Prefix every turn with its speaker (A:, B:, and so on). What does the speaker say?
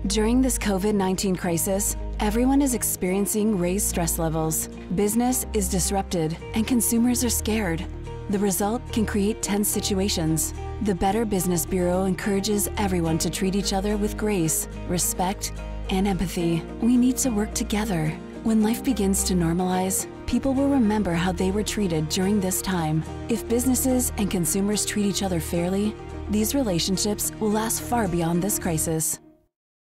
A: During this COVID-19 crisis, everyone is experiencing raised stress levels. Business is disrupted and consumers are scared. The result can create tense situations. The Better Business Bureau encourages everyone to treat each other with grace, respect, and empathy. We need to work together. When life begins to normalize, people will remember how they were treated during this time. If businesses and consumers treat each other fairly, these relationships will last far beyond this crisis.